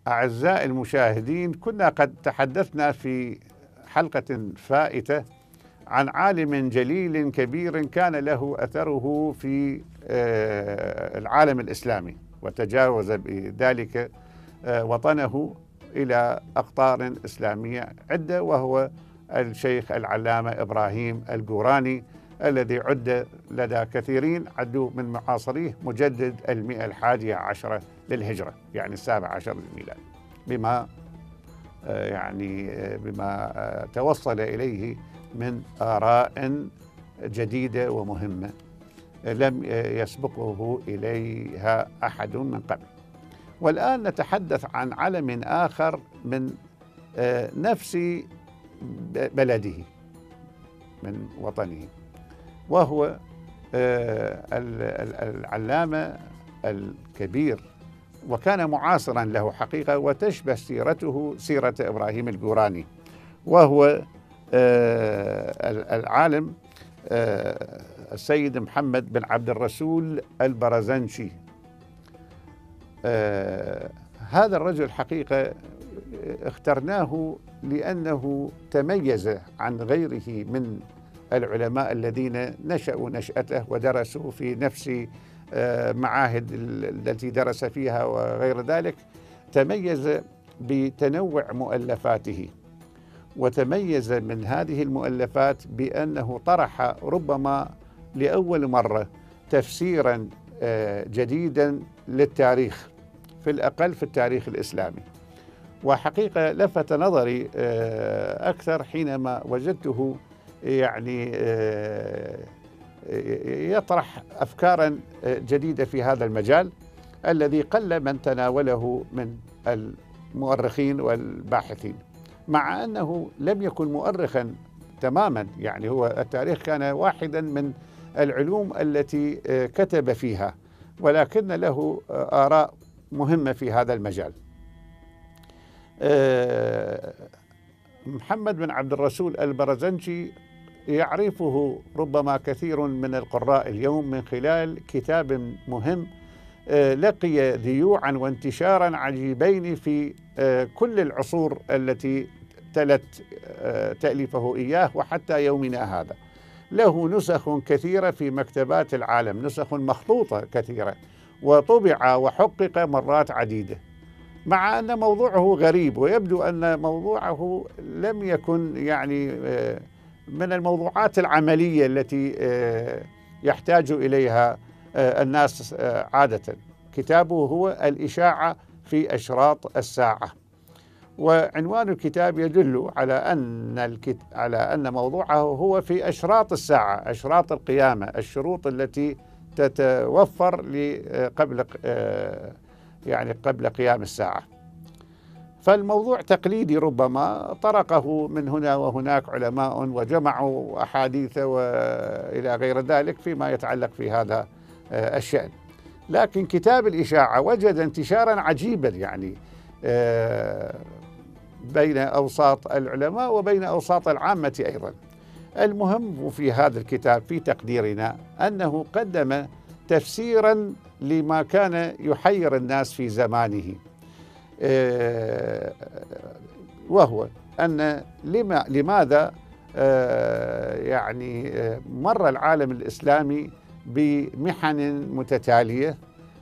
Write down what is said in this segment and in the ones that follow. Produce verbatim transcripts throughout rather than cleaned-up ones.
أعزائي المشاهدين، كنا قد تحدثنا في حلقة فائتة عن عالم جليل كبير كان له أثره في العالم الإسلامي، وتجاوز بذلك وطنه إلى أقطار إسلامية عدة، وهو الشيخ العلامة إبراهيم القوراني، الذي عد لدى كثيرين عدوا من معاصريه مجدد المئة الحادية عشرة للهجرة، يعني السابع عشر للميلاد، بما يعني بما توصل إليه من آراء جديدة ومهمة لم يسبقه إليها أحد من قبل. والآن نتحدث عن علم آخر من نفس بلده، من وطنه، وهو العلامة الكبير، وكان معاصرا له حقيقة، وتشبه سيرته سيرة إبراهيم القوراني، وهو العالم السيد محمد بن عبد الرسول البرزنشي. هذا الرجل حقيقة اخترناه لأنه تميز عن غيره من العلماء الذين نشأوا نشأته ودرسوا في نفس معاهد التي درس فيها وغير ذلك. تميز بتنوع مؤلفاته، وتميز من هذه المؤلفات بأنه طرح ربما لأول مرة تفسيرا جديدا للتاريخ، في الأقل في التاريخ الإسلامي. وحقيقة لفت نظري أكثر حينما وجدته يعني يطرح أفكارا جديدة في هذا المجال الذي قل من تناوله من المؤرخين والباحثين، مع أنه لم يكن مؤرخا تماما، يعني هو التاريخ كان واحدا من العلوم التي كتب فيها، ولكن له آراء مهمة في هذا المجال. محمد بن عبد الرسول البرزنشي يعرفه ربما كثير من القراء اليوم من خلال كتاب مهم لقي ذيوعا وانتشارا عجيبين في كل العصور التي تلت تأليفه إياه وحتى يومنا هذا. له نسخ كثيرة في مكتبات العالم، نسخ مخطوطة كثيرة، وطبع وحقق مرات عديدة، مع أن موضوعه غريب، ويبدو أن موضوعه لم يكن يعني من الموضوعات العملية التي يحتاج إليها الناس عادة. كتابه هو الإشاعة في أشراط الساعة، وعنوان الكتاب يدل على أن الكت... على أن موضوعه هو في أشراط الساعة، أشراط القيامة، الشروط التي تتوفر قبل يعني قبل قيام الساعة. فالموضوع تقليدي، ربما طرقه من هنا وهناك علماء وجمعوا أحاديث وإلى غير ذلك فيما يتعلق في هذا الشأن. لكن كتاب الإشاعة وجد انتشارا عجيبا، يعني بين أوساط العلماء وبين أوساط العامة أيضا. المهم في هذا الكتاب في تقديرنا أنه قدم تفسيرا لما كان يحير الناس في زمانه، وهو أن لما لماذا يعني مر العالم الإسلامي بمحن متتالية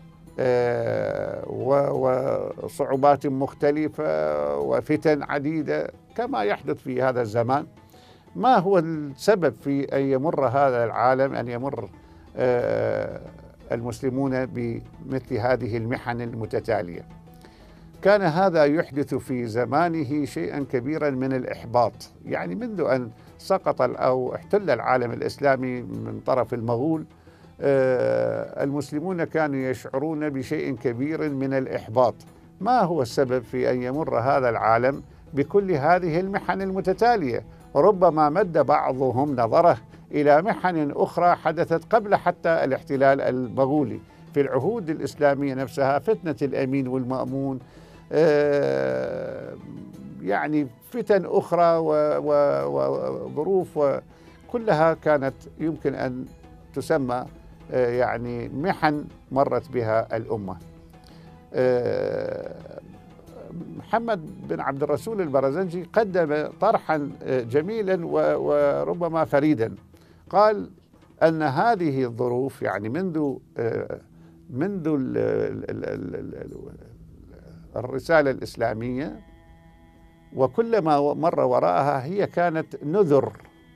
وصعوبات مختلفة وفتن عديدة كما يحدث في هذا الزمان. ما هو السبب في أن يمر هذا العالم، أن يمر المسلمون بمثل هذه المحن المتتالية؟ كان هذا يحدث في زمانه شيئا كبيرا من الإحباط، يعني منذ أن سقط أو احتل العالم الإسلامي من طرف المغول، المسلمون كانوا يشعرون بشيء كبير من الإحباط. ما هو السبب في أن يمر هذا العالم بكل هذه المحن المتتالية؟ ربما مد بعضهم نظره إلى محن أخرى حدثت قبل حتى الاحتلال المغولي في العهود الإسلامية نفسها، فتنة الأمين والمأمون، يعني فتن أخرى وظروف، وكلها كانت يمكن أن تسمى يعني محن مرت بها الأمة. محمد بن عبد الرسول البرزنجي قدم طرحا جميلا وربما فريدا. قال أن هذه الظروف يعني منذ منذ الرسالة الإسلامية وكلما مر وراءها هي كانت نذر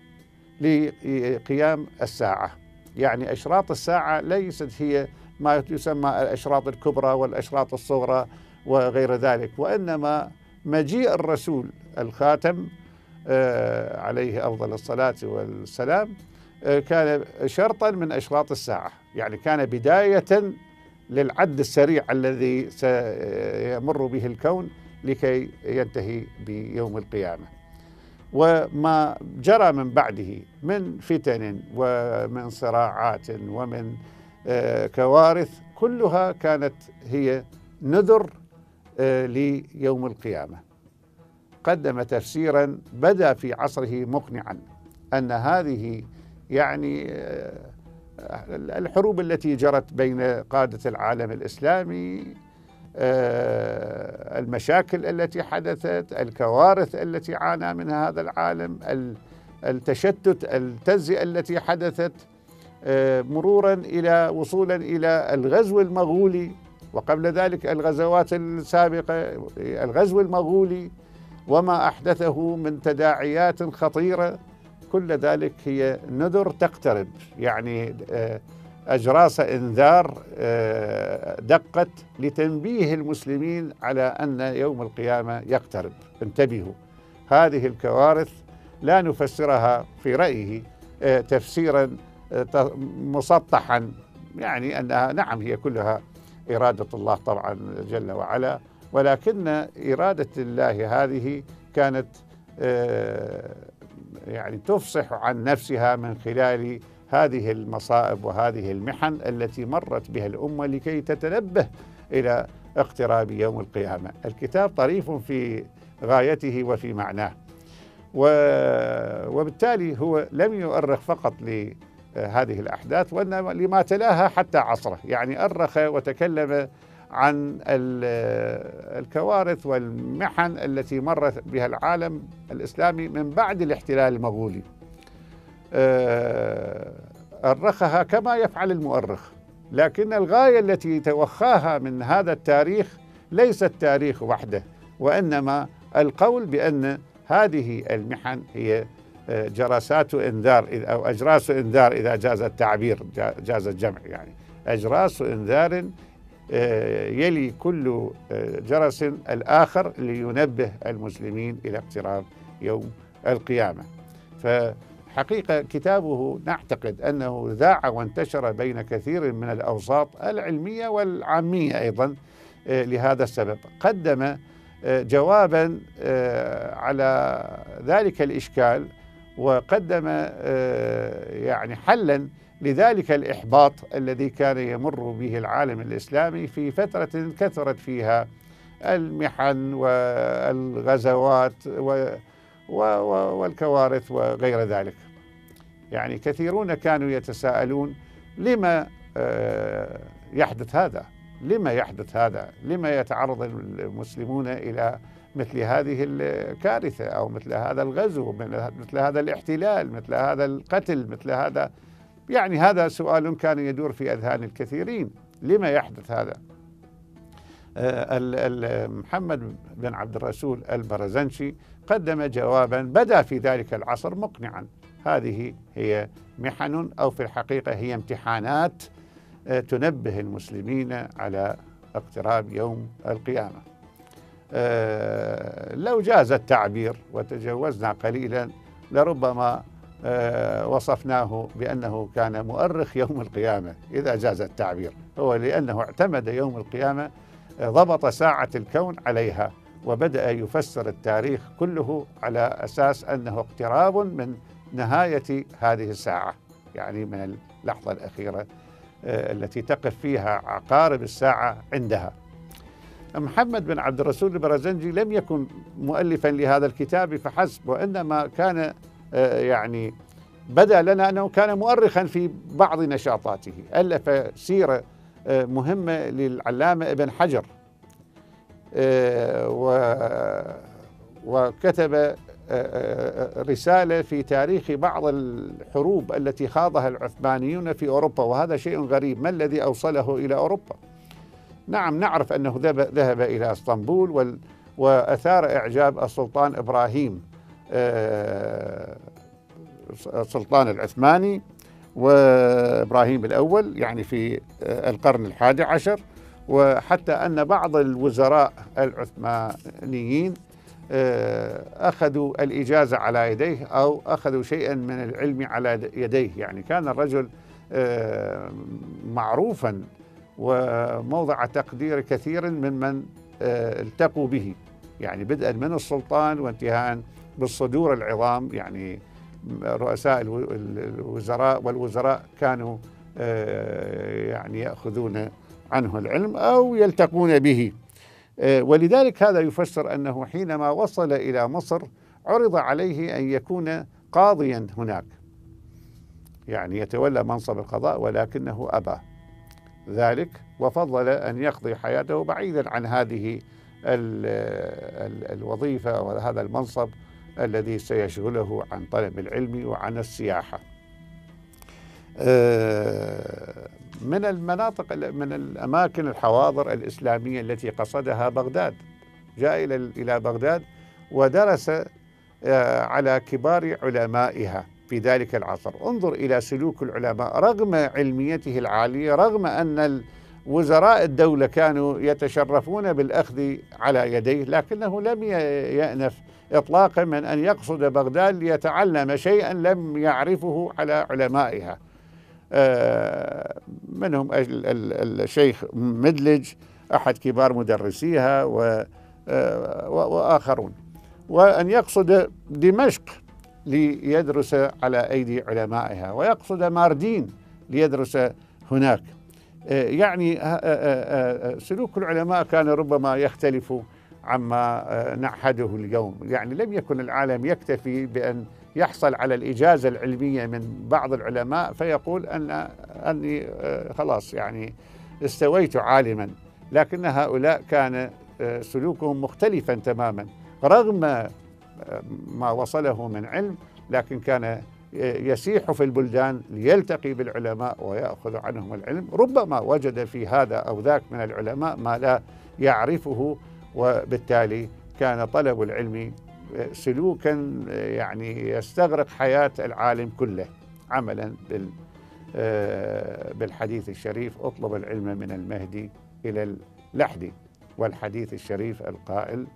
لقيام الساعة. يعني أشراط الساعة ليست هي ما يسمى الأشراط الكبرى والأشراط الصغرى وغير ذلك، وإنما مجيء الرسول الخاتم عليه أفضل الصلاة والسلام كان شرطا من أشراط الساعة، يعني كان بداية للعد السريع الذي سيمر به الكون لكي ينتهي بيوم القيامة. وما جرى من بعده من فتن ومن صراعات ومن كوارث كلها كانت هي نذر ليوم القيامة. قدم تفسيرا بدا في عصره مقنعا أن هذه يعني الحروب التي جرت بين قادة العالم الإسلامي، المشاكل التي حدثت، الكوارث التي عانى منها هذا العالم، التشتت، التجزئة التي حدثت، مرورا إلى وصولا إلى الغزو المغولي، وقبل ذلك الغزوات السابقة الغزو المغولي وما أحدثه من تداعيات خطيرة، كل ذلك هي نذر تقترب، يعني أجراس إنذار دقت لتنبيه المسلمين على أن يوم القيامة يقترب. انتبهوا، هذه الكوارث لا نفسرها في رأيه تفسيرا مسطحا، يعني أنها نعم هي كلها إرادة الله طبعا جل وعلا، ولكن إرادة الله هذه كانت يعني تفصح عن نفسها من خلال هذه المصائب وهذه المحن التي مرت بها الأمة لكي تتنبه إلى اقتراب يوم القيامة. الكتاب طريف في غايته وفي معناه، وبالتالي هو لم يؤرخ فقط لهذه الأحداث وإنما لما تلاها حتى عصره، يعني أرخ وتكلم عن الكوارث والمحن التي مرت بها العالم الإسلامي من بعد الاحتلال المغولي. أرخها كما يفعل المؤرخ، لكن الغاية التي توخاها من هذا التاريخ ليس التاريخ وحده، وإنما القول بأن هذه المحن هي جرسات إنذار أو أجراس إنذار إذا جاز التعبير، جاز الجمع، يعني أجراس إنذار يلي كل جرس الآخر لينبه المسلمين إلى اقتراب يوم القيامة. فحقيقة كتابه نعتقد أنه ذاع وانتشر بين كثير من الأوساط العلمية والعامية أيضا لهذا السبب. قدم جوابا على ذلك الإشكال، وقدم يعني حلا لذلك الإحباط الذي كان يمر به العالم الإسلامي في فترة كثرت فيها المحن والغزوات والكوارث وغير ذلك. يعني كثيرون كانوا يتساءلون لما يحدث هذا؟ لما يحدث هذا؟ لما يتعرض المسلمون إلى مثل هذه الكارثة أو مثل هذا الغزو، مثل هذا الاحتلال، مثل هذا القتل، مثل هذا؟ يعني هذا سؤال كان يدور في أذهان الكثيرين، لما يحدث هذا؟ محمد بن عبد الرسول البرزنجي قدم جوابا بدا في ذلك العصر مقنعا. هذه هي محن، أو في الحقيقة هي امتحانات تنبه المسلمين على اقتراب يوم القيامة. لو جاز التعبير وتجوزنا قليلا لربما وصفناه بأنه كان مؤرخ يوم القيامة، إذا جاز التعبير، هو لأنه اعتمد يوم القيامة، ضبط ساعة الكون عليها، وبدأ يفسر التاريخ كله على أساس أنه اقتراب من نهاية هذه الساعة، يعني من اللحظة الأخيرة التي تقف فيها عقارب الساعة عندها. محمد بن عبد الرسول البرزنجي لم يكن مؤلفا لهذا الكتاب فحسب، وإنما كان يعني بدا لنا أنه كان مؤرخا في بعض نشاطاته. ألف سيرة مهمة للعلامة ابن حجر، وكتب رسالة في تاريخ بعض الحروب التي خاضها العثمانيون في أوروبا، وهذا شيء غريب. ما الذي أوصله إلى أوروبا؟ نعم، نعرف أنه ذهب إلى اسطنبول وأثار إعجاب السلطان إبراهيم السلطان العثماني وإبراهيم الأول، يعني في القرن الحادي عشر، وحتى أن بعض الوزراء العثمانيين أخذوا الإجازة على يديه أو أخذوا شيئا من العلم على يديه. يعني كان الرجل معروفا وموضع تقدير كثير ممن التقوا به، يعني بدءا من السلطان وانتهاء بالصدور العظام. يعني رؤساء الوزراء والوزراء كانوا يعني يأخذون عنه العلم أو يلتقون به، ولذلك هذا يفسر أنه حينما وصل إلى مصر عرض عليه أن يكون قاضيا هناك، يعني يتولى منصب القضاء، ولكنه أبى ذلك وفضل أن يقضي حياته بعيدا عن هذه ال ال الوظيفة وهذا المنصب الذي سيشغله عن طلب العلم وعن السياحة. من المناطق من الأماكن الحواضر الإسلامية التي قصدها بغداد، جاء إلى بغداد ودرس على كبار علمائها في ذلك العصر. انظر إلى سلوك العلماء رغم علميته العالية، رغم أن وزراء الدولة كانوا يتشرفون بالأخذ على يديه، لكنه لم يأنف إطلاقا من أن يقصد بغداد ليتعلم شيئا لم يعرفه على علمائها، منهم الشيخ مدلج أحد كبار مدرسيها وآخرون، وأن يقصد دمشق ليدرس على أيدي علمائها، ويقصد ماردين ليدرس هناك. يعني سلوك العلماء كان ربما يختلف عما نعهده اليوم. يعني لم يكن العالم يكتفي بأن يحصل على الإجازة العلمية من بعض العلماء فيقول أن أني خلاص يعني استويت عالما، لكن هؤلاء كان سلوكهم مختلفا تماما. رغم ما وصله من علم، لكن كان يسيح في البلدان ليلتقي بالعلماء ويأخذ عنهم العلم، ربما وجد في هذا أو ذاك من العلماء ما لا يعرفه، وبالتالي كان طلب العلم سلوكا يعني يستغرق حياة العالم كله، عملا بالحديث الشريف: اطلب العلم من المهدي إلى اللحد، والحديث الشريف القائل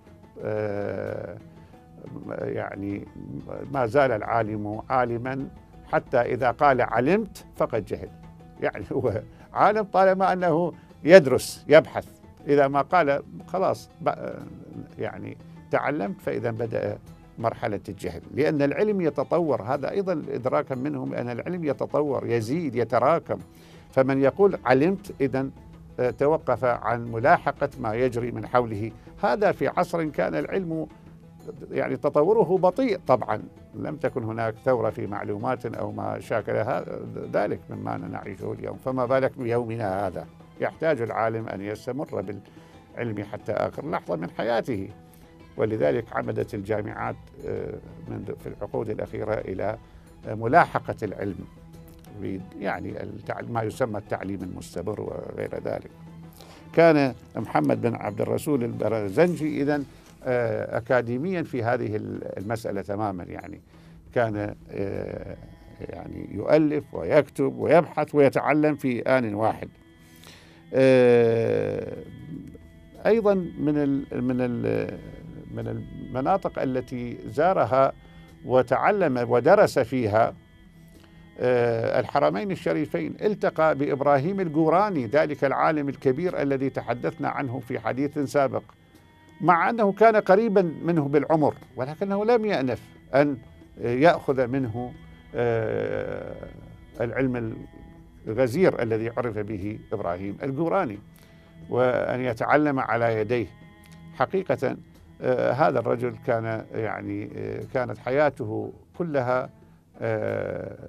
يعني ما زال العالم عالما حتى إذا قال علمت فقد جهل. يعني هو عالم طالما أنه يدرس يبحث، إذا ما قال خلاص يعني تعلمت فإذا بدأ مرحلة الجهل، لأن العلم يتطور. هذا أيضا إدراكا منهم أن العلم يتطور يزيد يتراكم، فمن يقول علمت إذن توقف عن ملاحقة ما يجري من حوله. هذا في عصر كان العلم يعني تطوره بطيء، طبعا لم تكن هناك ثورة في معلومات أو ما شاكل ذلك مما نعيشه اليوم، فما بالك بيومنا هذا. يحتاج العالم أن يستمر بالعلم حتى آخر لحظة من حياته، ولذلك عمدت الجامعات من في العقود الأخيرة إلى ملاحقة العلم، يعني ما يسمى التعليم المستمر وغير ذلك. كان محمد بن عبد الرسول البرزنجي إذن أكاديميا في هذه المسألة تماما، يعني كان يعني يؤلف ويكتب ويبحث ويتعلم في آن واحد. أيضا من من من المناطق التي زارها وتعلم ودرس فيها الحرمين الشريفين، التقى بإبراهيم الجوراني، ذلك العالم الكبير الذي تحدثنا عنه في حديث سابق، مع أنه كان قريبا منه بالعمر، ولكنه لم يأنف أن يأخذ منه العلم الغزير الذي عرف به إبراهيم الجوراني، وأن يتعلم على يديه. حقيقة هذا الرجل كان يعني كانت حياته كلها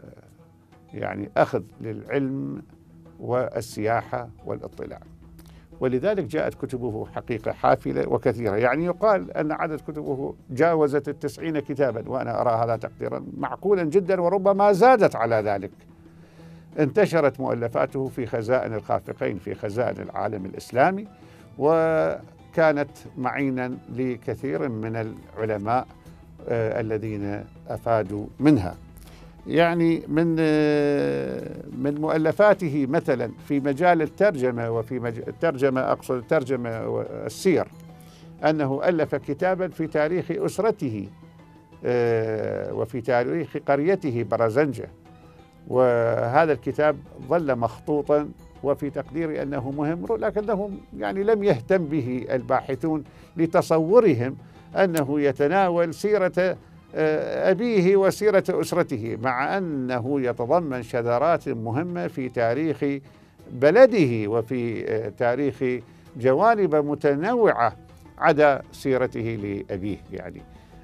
يعني أخذ للعلم والسياحة والاطلاع. ولذلك جاءت كتبه حقيقة حافلة وكثيرة، يعني يقال أن عدد كتبه جاوزت التسعين كتابا، وأنا أرى هذا تقديرا معقولا جدا وربما زادت على ذلك. انتشرت مؤلفاته في خزائن الخافقين في خزائن العالم الإسلامي، وكانت معينا لكثير من العلماء آه الذين أفادوا منها. يعني من من مؤلفاته مثلا في مجال الترجمة، وفي مجال الترجمة أقصد الترجمة والسير، أنه ألف كتابا في تاريخ أسرته وفي تاريخ قريته برزنجة، وهذا الكتاب ظل مخطوطا، وفي تقديري أنه مهم، لكنه يعني لم يهتم به الباحثون لتصورهم أنه يتناول سيرة أبيه وسيرة أسرته، مع أنه يتضمن شذرات مهمة في تاريخ بلده وفي تاريخ جوانب متنوعة عدا سيرته لأبيه. يعني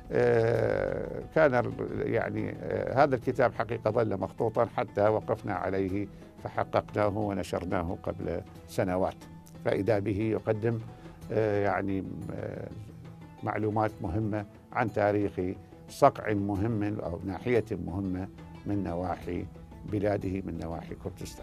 كان يعني هذا الكتاب حقيقة ظل مخطوطا حتى وقفنا عليه فحققناه ونشرناه قبل سنوات، فإذا به يقدم يعني معلومات مهمة عن تاريخ صقع مهم أو ناحية مهمة من نواحي بلاده من نواحي كردستان.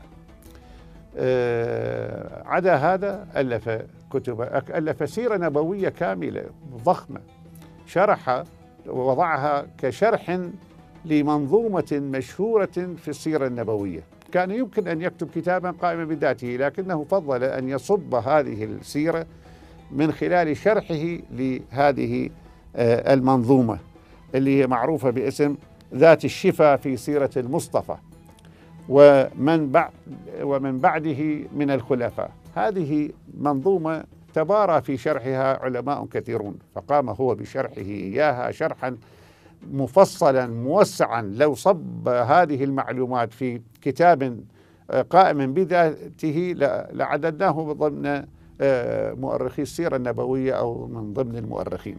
أه عدا هذا ألف كتب، ألف سيرة نبوية كاملة ضخمة، شرح ووضعها كشرح لمنظومة مشهورة في السيرة النبوية. كان يمكن أن يكتب كتابا قائما بذاته، لكنه فضل أن يصب هذه السيرة من خلال شرحه لهذه أه المنظومة اللي هي معروفة باسم ذات الشفا في سيرة المصطفى ومن بعد ومن بعده من الخلفاء. هذه منظومة تبارى في شرحها علماء كثيرون، فقام هو بشرحه إياها شرحا مفصلا موسعا. لو صب هذه المعلومات في كتاب قائم بذاته لعددناه ضمن مؤرخي السيرة النبوية أو من ضمن المؤرخين.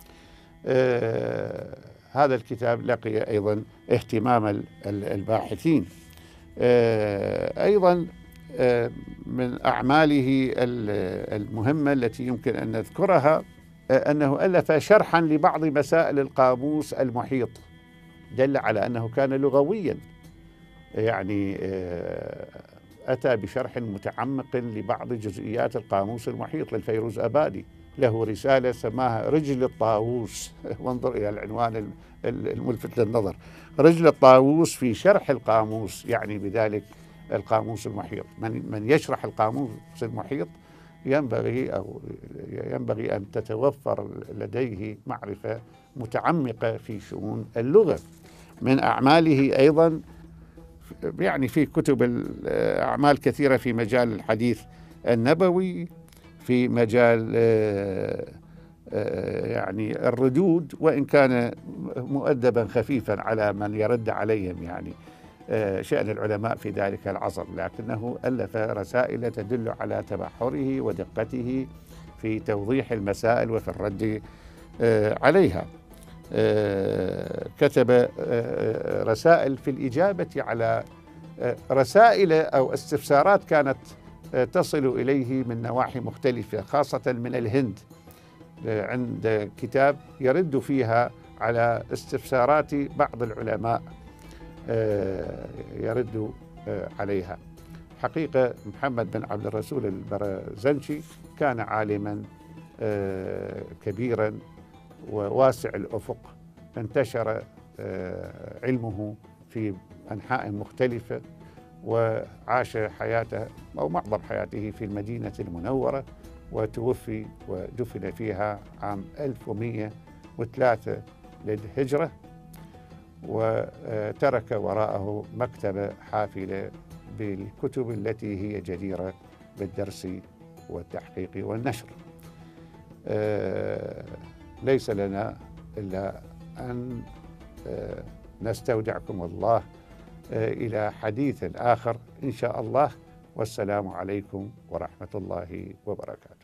آه هذا الكتاب لقي أيضا اهتمام الباحثين. آه أيضا آه من أعماله المهمة التي يمكن أن نذكرها آه أنه ألف شرحا لبعض مسائل القاموس المحيط، دل على أنه كان لغويا، يعني آه أتى بشرح متعمق لبعض جزئيات القاموس المحيط للفيروز أبادي، له رسالة سماها رجل الطاووس وانظر إلى العنوان الملفت للنظر، رجل الطاووس في شرح القاموس، يعني بذلك القاموس المحيط. من من يشرح القاموس المحيط ينبغي أو ينبغي أن تتوفر لديه معرفة متعمقة في شؤون اللغة. من أعماله أيضا يعني في كتب أعمال كثيرة في مجال الحديث النبوي، في مجال يعني الردود، وإن كان مؤدبا خفيفا على من يرد عليهم، يعني شأن العلماء في ذلك العصر، لكنه ألف رسائل تدل على تبحره ودقته في توضيح المسائل وفي الرد عليها. كتب رسائل في الإجابة على رسائل أو استفسارات كانت تصل إليه من نواحي مختلفة، خاصة من الهند، عند كتاب يرد فيها على استفسارات بعض العلماء يرد عليها. حقيقة محمد بن عبد الرسول البرزنجي كان عالما كبيرا وواسع الأفق، انتشر علمه في أنحاء مختلفة، وعاش حياته أو معظم حياته في المدينة المنورة، وتوفي ودفن فيها عام ألف ومئة وثلاثة للهجرة، وترك وراءه مكتبة حافلة بالكتب التي هي جديرة بالدرس والتحقيق والنشر. ليس لنا إلا أن نستودعكم الله إلى حديث آخر إن شاء الله، والسلام عليكم ورحمة الله وبركاته.